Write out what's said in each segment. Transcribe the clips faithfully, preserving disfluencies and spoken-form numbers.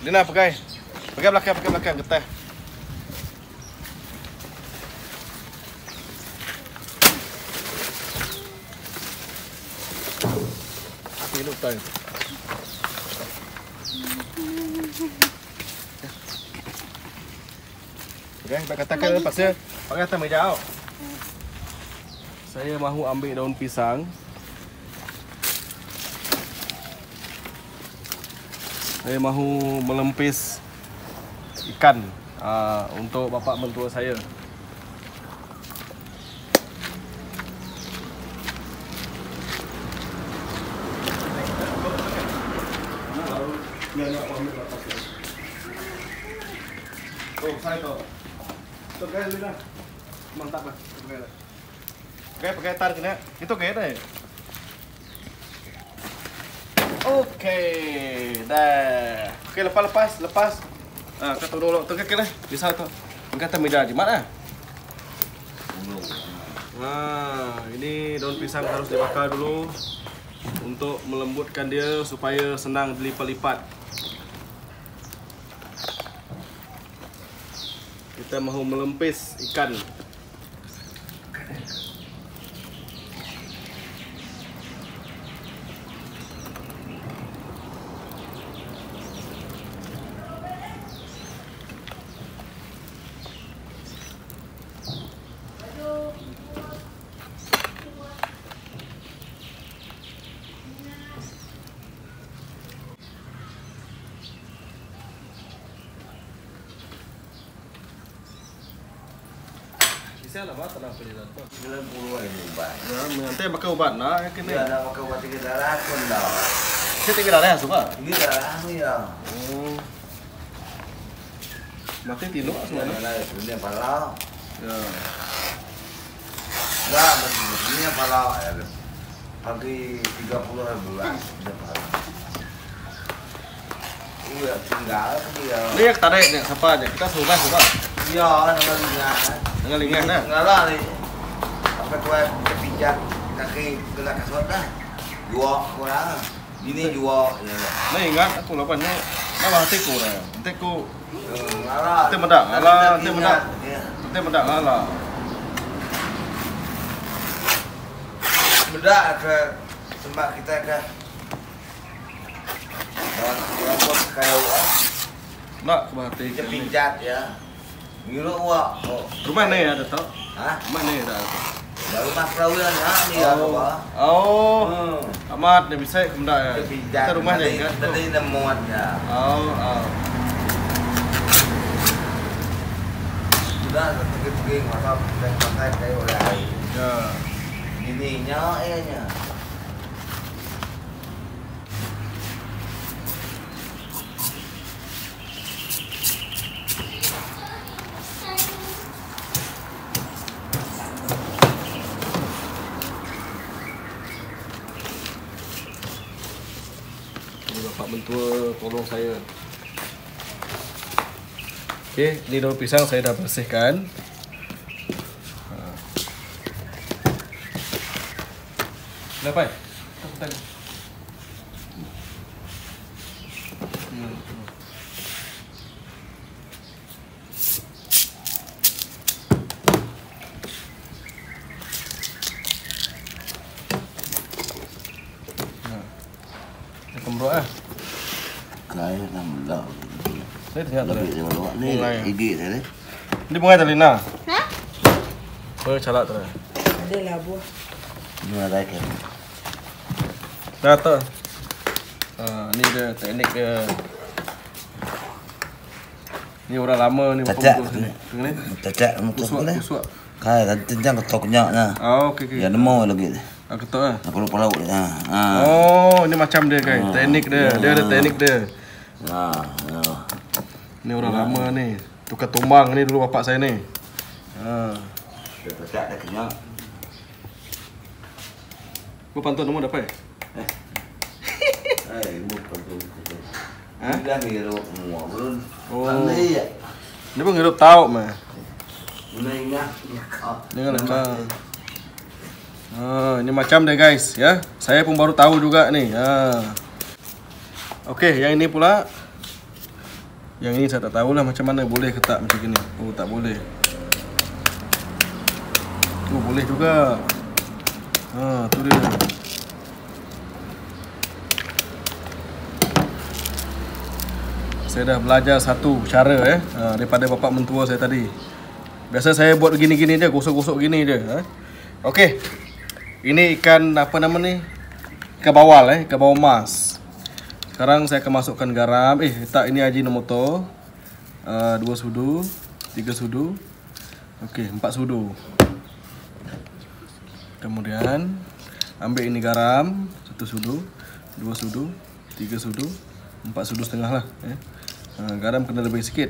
Lina pakai. Pakai belakang, pakai belakang getah. Ini lupa. Okey, kita katakan pasal pakai atas meja. Saya mahu ambil daun pisang. Saya mahu melempis ikan uh, untuk bapak mentua saya. Oh, saya tahu. Itu guys, Lina. Mantap lah. Oke, pakai tar kena. Itu kayak deh. Oke, dah. Oke, lepas lepas lepas. Ah, kata dulu tu ke lah. Bisa tu. Kata meja di mana? Nah, ini daun pisang harus dibakar dulu untuk melembutkan dia supaya senang dilipat-lipat. Kita mahu melempis ikan. Saya lah tenang pilih tu. sembilan puluh ribu ubat. Ya, nanti pakai ubat nak kena. Ya, ada pakai ubat tinggi darah pun dah. Saya tinggi darah suka. Tinggi darah ni ya. Oh. Mati tino semua. Nah, ini palau. Ya. Dah, ini palau ya. Pagi tiga puluh ribu ubat. Ini palau. Iya, tinggal dia. Ni yang tarik ni siapa aja? Kita suka suka. Iya, dengan lingan. Dengan lingan dah. Enggak lah ni. Apa tu eh, kepijak kaki gerak kasut dah. Dua kurang. Ini dua. Ni ingat aku lapan ni. Nama hati ku dah. Hati ku. Enggak lah. Hati medak. Alah, hati medak. Hati medak lah. Medak ke tempat kita ke. Rambut kayu ah. Nak ke hati. Kepijak ya. Ngilu wak. Rumah ni ada tak? Hah? Rumah ni ada. Baru mas perawilan ya ni ya bawah. Oh. Hmm. Amat ni bisa kemudak ya. Kepijak. Kita rumah ni kan. Tadi nemuan ya. Oh, oh. Sudah pergi-pergi masa dan pakai kayu lain. Ya. Ininya ianya. Bapak mentua tolong saya. Okey, ni daun pisang saya dah bersihkan. Ha. Kenapa? Aku tanya. Hmm. Ha. Kembro ah. Kaya enam belas. Saya tengok tadi. Ni gigi tadi. Ini bunga tadi nah. Hah? Bunga calak tadi. Ada lah buah. Ni ada ke. Dah tak. Ah, ni dia teknik dia. Ni orang lama ni Cacak sini. Ni. Cacak untuk Kusuk, ni. kusuk. Kaya kan tenjang ketoknya nah. Oh, okey okey. Ya nemu lagi. Ah, ketuk ah. Aku lupa lauk dia. Ha. Oh, ini macam dia guys. Teknik dia. Dia ada teknik dia. Ha. Ni orang lama ni. Tukar tumbang ni dulu bapak saya ni. Ha. Dia cacak dah kenyang. Gua pantun nombor dapat. Eh. Eh, bukan tu. Ha? Dah ngiru semua belum. Oh. Ni ya. Ni pun hidup tahu mah. Ni ingat. Jangan lupa. Ah, ini macam deh guys, ya. Saya pun baru tahu juga nih. Ah. Oke, yang ini pula Yang ini saya tak tahulah macam mana, boleh ke tak macam gini. Oh, tak boleh. Oh, boleh juga. Ha, tu dia. Saya dah belajar satu cara eh ha, daripada bapak mentua saya tadi. Biasa saya buat gini-gini je, gosok-gosok gini je. Ha? Okey. Ini ikan apa nama ni? Ikan bawal eh, ikan bawal emas. Sekarang saya akan masukkan garam. Eh, tak, ini Ajinomoto. Uh, dua sudu, tiga sudu. Okey, empat sudu. Kemudian ambil ini garam, satu sudu, dua sudu, tiga sudu, empat sudu setengah lah. Eh. Uh, garam kena lebih sikit.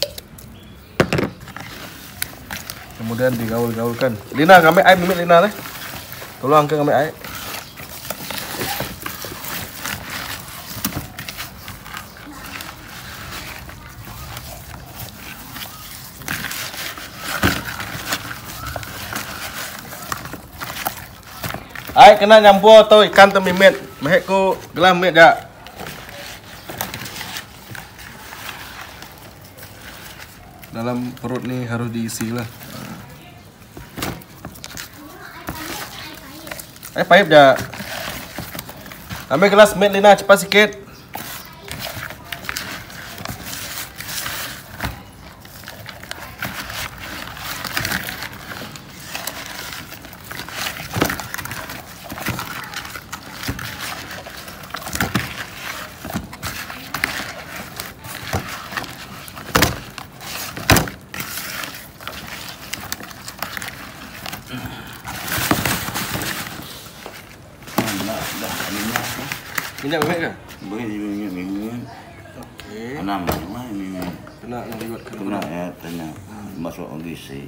Kemudian digaul-gaulkan. Lina, ambil air, ambil Lina lah. Tolong angkat ambil air. Air kena nyampur atau ikan termimet. Mehek ko gelam mimet dak. Dalam perut ni harus diisi lah. Eh, pahit dak. Ambil gelas mit Lina cepat sikit. Minyak minyak ke? Boleh minyak minyak. Okey. Enam mana minyak? Kena nak liwat ke? Kena ya, kena masuk ogisi.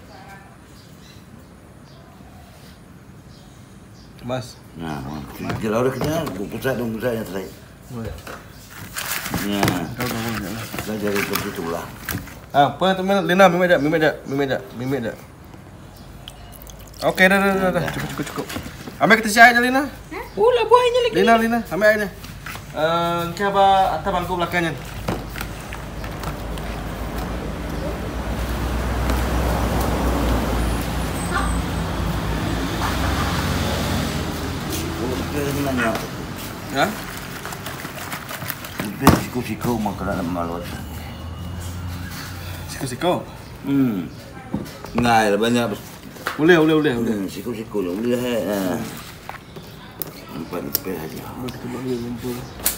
Mas. Nah, kalau udah kena, pusat dong pusat yang terakhir. Boleh. Ya. Kau dah boleh lah. Dah jadi seperti itulah. Ah, apa tu Lina, mimet dak, mimet dak, mimet dak, mimet dak. Okey, dah dah dah, dah. Cukup cukup cukup. Ambil kita air je Lina. Oh, lah buahnya lagi. Lina, Lina, ambil airnya. Eh, uh, apa atas bangku belakangnya. Oh, kita nanya. Ha? Kita siku-siku makan dalam malut. Siku-siku. Hmm. Ngai lah banyak. Boleh, boleh, boleh, boleh. Hmm, siku-siku lah boleh eh. Empat lebih aja. Boleh kita boleh kumpul.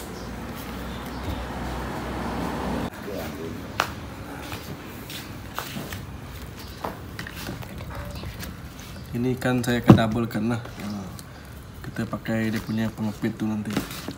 Ini kan saya akan doublekan lah. Kita pakai dia punya pengepit tu nanti.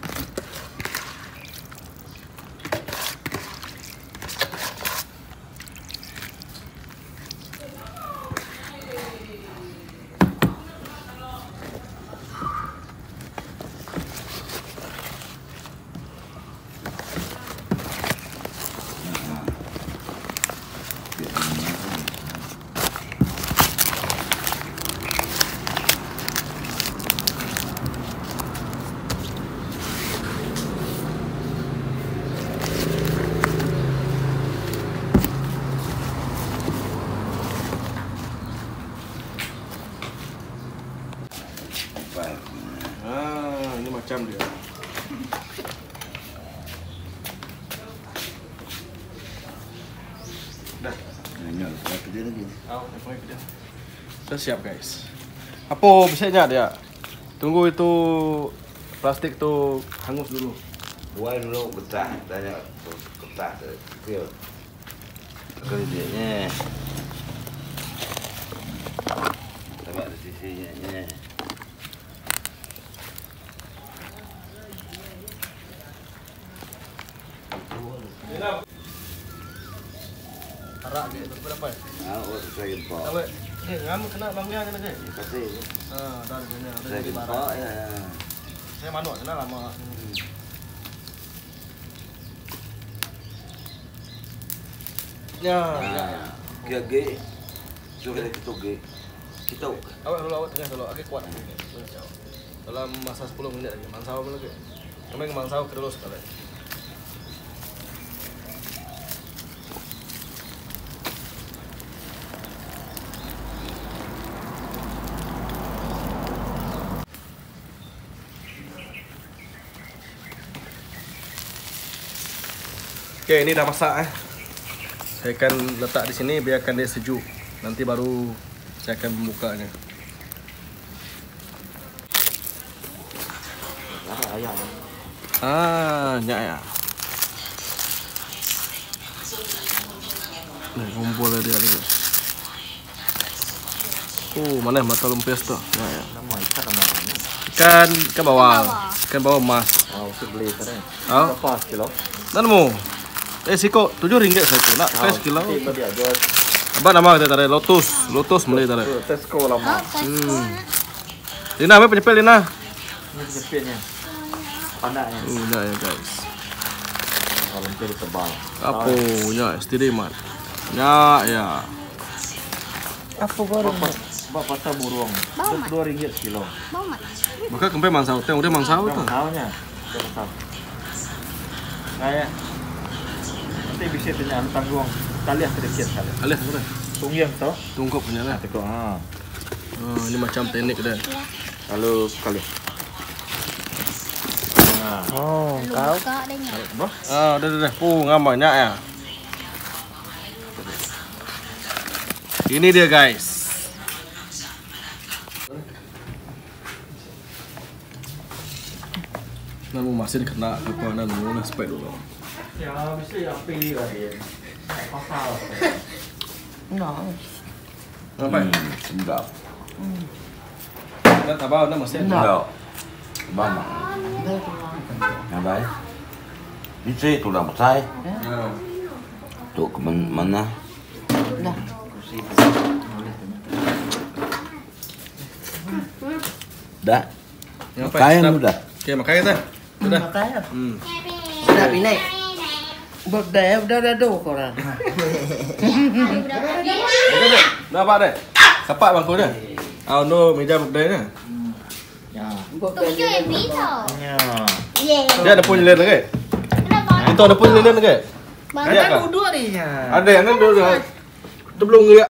Ah, ini macam dia. Dah. Banyak satu dia lagi. Oh, dia. Dah siap guys. Apa biasanya dia? Tunggu itu plastik tu hangus dulu. Buat dulu getah, tanya getah kecil. Kali dia ni. Tambah di sisinya ni. Arak dia tu berapa? Ah, oh saya gempa. Tahu. Eh, ngam kena bangnya kena ke? Kasih. Ah, dah ada ada Saya di gempa barang. ya. Saya manuk kena lama. Ya, ya. Kia ge. Sudah kita ge. Kita. Awak dulu awak tengah dulu, agak kuat. Dalam masa sepuluh minit lagi, mansau lagi. Kami mansau terus kali. Okey, ini dah masak eh. Saya akan letak di sini biarkan dia sejuk. Nanti baru saya akan membukanya. Ada ayam. Ah, nyak ya. Nih, kumpul dia ni. Oh, mana mata lumpes tu? Nyak ya. Nama ikan nama. Ikan ikan bawal. Ikan bawal emas. Oh, saya beli tadi. Oh. Berapa kilo? Nanamu. Eh, siko tujuh ringgit satu. Nak fresh kilo. Tiba dia jual. Apa nama kita tadi? Lotus. Lotus beli tadi. Tesco lama. Hmm. Lina, apa penyepel Lina? Ini jepitnya. Panaknya. Oh, nyak ya guys. Kalau jadi tebal. Apa? Nyak, istri mat. Nyak ya. Apa baru? Bapak pasal burung. Bau mat. Dua ringgit kilo. Bau mat. Maka kempe mangsau, teng udah mangsau tu. Tahunya. Besar. Kayak nanti bisa tanya tanggung. Kali ah sedikit kali. Alih, sudah. Tungyang toh. Tungkuk punya lah. Tengok ah. Oh, ini macam teknik dia. Lalu kali. Nah. Oh, kau. Buka dia nya. Bah. Ah, dah dah dah. Oh, ngam banyak ya. Ini dia guys. Namu masih kena apa namu nak spek dulu. Ya, mesti api lah dia. Pasal. No. Apa? Sedap. Nak tabau nak masih. Sedap. Mama. Apa? Ini tu dah selesai. Ya. Tu ke mana? Dah. Dah. Yang Kain tu dah. Okey, makan kita. Sudah. Makanya. Hmm. Dah pinai. Berdaya udah ada dua orang. Okey dah. Dah apa dah? Kapak bangku dah. Ah, no meja berdaya dah. Ya. Berdaya. Ya. Dia ada pun lelen ke? Itu ada pun lelen ke? Bang, Ada kan dua dia. Ada yang kan dia dia belum